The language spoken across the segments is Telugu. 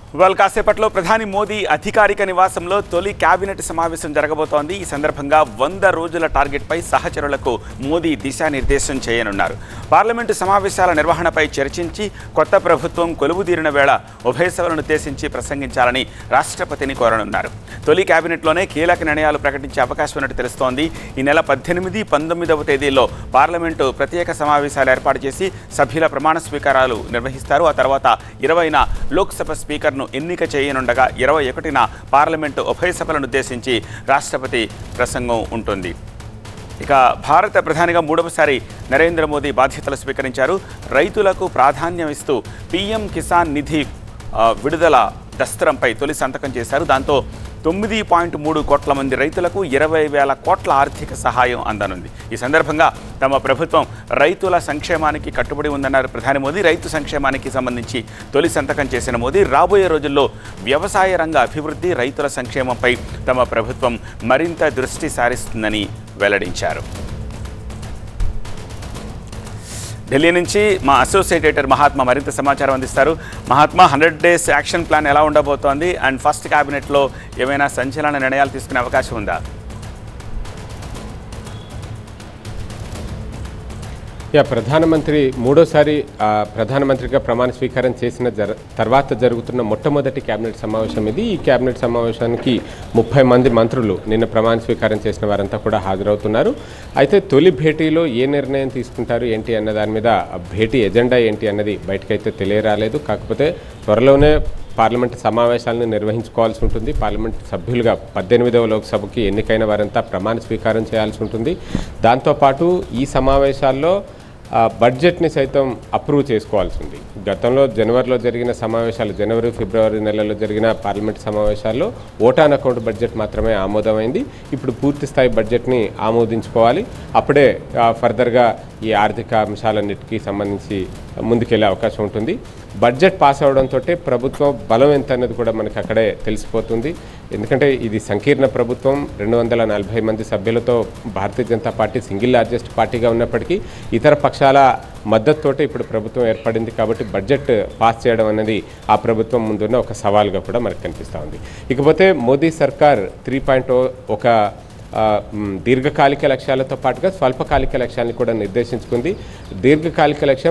కాసేపట్లో ప్రధాని మోదీ అధికారిక నివాసంలో తొలి కేబినెట్ సమావేశం జరగబోతోంది. ఈ సందర్భంగా 100 రోజుల టార్గెట్పై సహచరులకు మోదీ దిశానిర్దేశం చేయనున్నారు. పార్లమెంటు సమావేశాల నిర్వహణపై చర్చించి కొత్త ప్రభుత్వం కొలువుదీరిన వేళ ఉభయ సభలను ఉద్దేశించి ప్రసంగించాలని రాష్ట్రపతిని కోరనున్నారు. తొలి కేబినెట్లోనే కీలక నిర్ణయాలు ప్రకటించే అవకాశం ఉన్నట్టు తెలుస్తోంది. ఈ నెల 18, 19వ తేదీల్లో పార్లమెంటు ప్రత్యేక సమావేశాలు ఏర్పాటు చేసి సభ్యుల ప్రమాణ స్వీకారాలు నిర్వహిస్తారు. ఆ తర్వాత 20న లోక్సభ స్పీకర్ ఎన్నిక చేయనుండగా 21న పార్లమెంటు ఉభయ సభలను ఉద్దేశించి రాష్ట్రపతి ప్రసంగం ఉంటుంది. ఇక భారత ప్రధానిగా మూడవసారి నరేంద్ర మోదీ బాధ్యతలు స్వీకరించారు. రైతులకు ప్రాధాన్యం ఇస్తూ పీఎం కిసాన్ నిధి విడుదల దస్త్రంపై తొలి సంతకం చేశారు. దాంతో 9.3 కోట్ల మంది రైతులకు 20,000 కోట్ల ఆర్థిక సహాయం అందనుంది. ఈ సందర్భంగా తమ ప్రభుత్వం రైతుల సంక్షేమానికి కట్టుబడి ఉందన్నారు ప్రధాని మోదీ. రైతు సంక్షేమానికి సంబంధించి తొలి సంతకం చేసిన మోదీ రాబోయే రోజుల్లో వ్యవసాయ రంగ అభివృద్ధి, రైతుల సంక్షేమంపై తమ ప్రభుత్వం మరింత దృష్టి సారిస్తుందని వెల్లడించారు. ఢిల్లీ నుంచి మా అసోసియేట్ ఎడిటర్ మహాత్మా మరింత సమాచారం అందిస్తారు. మహాత్మా, 100 డేస్ యాక్షన్ ప్లాన్ ఎలా ఉండబోతోంది అండ్ ఫస్ట్ క్యాబినెట్లో ఏమైనా సంచలన నిర్ణయాలు తీసుకునే అవకాశం ఉందా? ప్రధానమంత్రి మూడోసారి ప్రధానమంత్రిగా ప్రమాణ స్వీకారం చేసిన తర్వాత జరుగుతున్న మొట్టమొదటి కేబినెట్ సమావేశం ఇది. ఈ కేబినెట్ సమావేశానికి 30 మంది మంత్రులు నిన్న ప్రమాణ స్వీకారం చేసిన వారంతా కూడా హాజరవుతున్నారు. అయితే తొలి భేటీలో ఏ నిర్ణయం తీసుకుంటారు ఏంటి అన్న దాని మీద భేటీ ఎజెండా ఏంటి అన్నది బయటకైతే తెలియరాలేదు. కాకపోతే త్వరలోనే పార్లమెంట్ సమావేశాలను నిర్వహించుకోవాల్సి ఉంటుంది. పార్లమెంట్ సభ్యులుగా 18వ లోక్సభకి ఎన్నికైన వారంతా ప్రమాణ స్వీకారం చేయాల్సి ఉంటుంది. దాంతోపాటు ఈ సమావేశాల్లో బడ్జెట్ని సైతం అప్రూవ్ చేసుకోవాల్సి ఉంది. గతంలో జనవరిలో జరిగిన సమావేశాలు, జనవరి, ఫిబ్రవరి నెలల్లో జరిగిన పార్లమెంట్ సమావేశాల్లో ఓటాన్ అకౌంట్ బడ్జెట్ మాత్రమే ఆమోదమైంది. ఇప్పుడు పూర్తి స్థాయి బడ్జెట్ని ఆమోదించుకోవాలి. అప్పుడే ఫర్దర్గా ఈ ఆర్థిక అంశాలన్నిటికీ సంబంధించి ముందుకెళ్లే అవకాశం ఉంటుంది. బడ్జెట్ పాస్ అవడంతో ప్రభుత్వం బలం ఎంత అన్నది కూడా మనకు అక్కడే తెలిసిపోతుంది. ఎందుకంటే ఇది సంకీర్ణ ప్రభుత్వం, 240 మంది సభ్యులతో Bharatiya Janata party single largest పార్టీగా ఉన్నప్పటికీ ఇతర పక్షాల మద్దతుతోటే ఇప్పుడు ప్రభుత్వం ఏర్పడింది. కాబట్టి బడ్జెట్ పాస్ చేయడం అనేది ఆ ప్రభుత్వం ముందున్న ఒక సవాల్గా కూడా మనకు కనిపిస్తూ ఉంది. ఇకపోతే మోదీ సర్కార్ 3.0 ఒక దీర్ఘకాలిక లక్ష్యాలతో పాటుగా స్వల్పకాలిక లక్ష్యాన్ని కూడా నిర్దేశించుకుంది. దీర్ఘకాలిక లక్ష్యం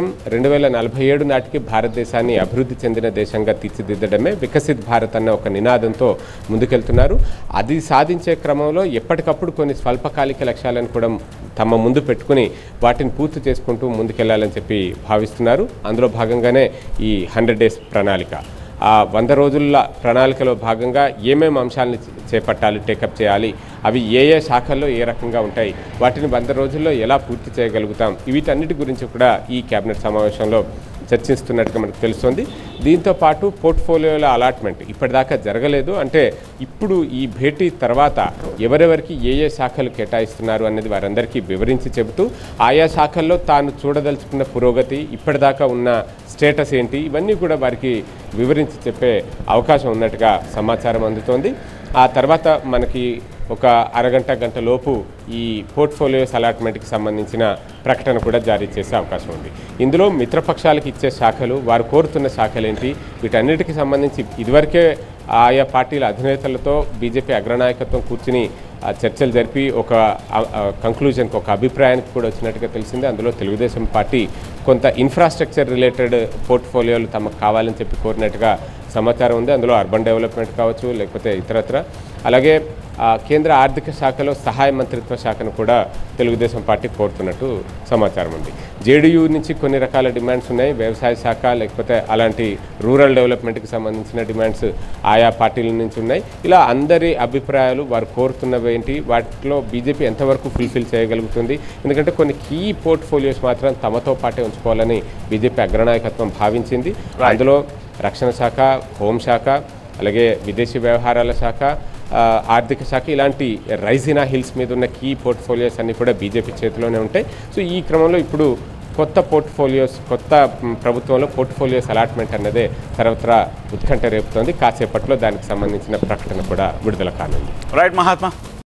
2047 నాటికి భారతదేశాన్ని అభివృద్ధి చెందిన దేశంగా తీర్చిదిద్దడమే, వికసిత్ భారత్ అన్న ఒక నినాదంతో ముందుకెళ్తున్నారు. అది సాధించే క్రమంలో ఎప్పటికప్పుడు కొన్ని స్వల్పకాలిక లక్ష్యాలను కూడా తమ ముందు పెట్టుకుని వాటిని పూర్తి చేసుకుంటూ ముందుకెళ్లాలని చెప్పి భావిస్తున్నారు. అందులో భాగంగానే ఈ 100 డేస్ ప్రణాళిక. ఆ 100 రోజుల ప్రణాళికలో భాగంగా ఏమేమి అంశాలను చేపట్టాలి, టేకప్ చేయాలి, అవి ఏ శాఖల్లో ఏ రకంగా ఉంటాయి, వాటిని 100 రోజుల్లో ఎలా పూర్తి చేయగలుగుతాం, వీటన్నిటి గురించి కూడా ఈ కేబినెట్ సమావేశంలో చర్చిస్తున్నట్టుగా మనకు తెలుస్తుంది. దీంతోపాటు పోర్ట్ఫోలియోల అలాట్మెంట్ ఇప్పటిదాకా జరగలేదు. అంటే ఇప్పుడు ఈ భేటీ తర్వాత ఎవరెవరికి ఏ శాఖలు కేటాయిస్తున్నారు అనేది వారందరికీ వివరించి చెబుతూ ఆయా శాఖల్లో తాను చూడదలుచుకున్న పురోగతి, ఇప్పటిదాకా ఉన్న స్టేటస్ ఏంటి, ఇవన్నీ కూడా వారికి వివరించి చెప్పే అవకాశం ఉన్నట్టుగా సమాచారం అందుతోంది. ఆ తర్వాత మనకి ఒక అరగంట గంట లోపు ఈ పోర్ట్ఫోలియోస్ అలాట్మెంట్కి సంబంధించిన ప్రకటన కూడా జారీ చేసే అవకాశం ఉంది. ఇందులో మిత్రపక్షాలకు ఇచ్చే శాఖలు, వారు కోరుతున్న శాఖలు ఏంటి, వీటన్నిటికి సంబంధించి ఇదివరకే ఆయా పార్టీల అధినేతలతో బీజేపీ అగ్రనాయకత్వం కూర్చుని చర్చలు జరిపి ఒక కంక్లూజన్కి, ఒక అభిప్రాయానికి కూడా వచ్చినట్టుగా తెలిసింది. అందులో తెలుగుదేశం పార్టీ కొంత ఇన్ఫ్రాస్ట్రక్చర్ రిలేటెడ్ పోర్ట్ఫోలియోలు తమకు కావాలని చెప్పి కోరినట్టుగా సమాచారం ఉంది. అందులో అర్బన్ డెవలప్మెంట్ కావచ్చు, లేకపోతే ఇతరత్ర. అలాగే కేంద్ర ఆర్థిక శాఖలో సహాయ మంత్రిత్వ శాఖను కూడా తెలుగుదేశం పార్టీ కోరుతున్నట్టు సమాచారం ఉంది. జేడీయూ నుంచి కొన్ని రకాల డిమాండ్స్ ఉన్నాయి. వ్యవసాయ శాఖ, లేకపోతే అలాంటి రూరల్ డెవలప్మెంట్కి సంబంధించిన డిమాండ్స్ ఆయా పార్టీల నుంచి ఉన్నాయి. ఇలా అందరి అభిప్రాయాలు, వారు కోరుతున్నవి ఏంటి, వాటిలో బీజేపీ ఎంతవరకు ఫుల్ఫిల్ చేయగలుగుతుంది. ఎందుకంటే కొన్ని కీ పోర్ట్ఫోలియోస్ మాత్రం తమతో పాటే ఉంచుకోవాలని బీజేపీ అగ్రనాయకత్వం భావించింది. అందులో రక్షణ శాఖ, హోంశాఖ, అలాగే విదేశీ వ్యవహారాల శాఖ, ఆర్థిక శాఖ, ఇలాంటి రైజినా హిల్స్ మీద ఉన్న కీ పోర్ట్ఫోలియోస్ అన్నీ కూడా బీజేపీ చేతిలోనే ఉంటాయి. సో ఈ క్రమంలో ఇప్పుడు కొత్త ప్రభుత్వంలో పోర్ట్ఫోలియోస్ అలాట్మెంట్ అన్నదే సర్వత్రా ఉత్కంఠ రేపుతోంది. కాసేపట్లో దానికి సంబంధించిన ప్రకటన కూడా విడుదల కానుంది. రైట్ మహాత్మా.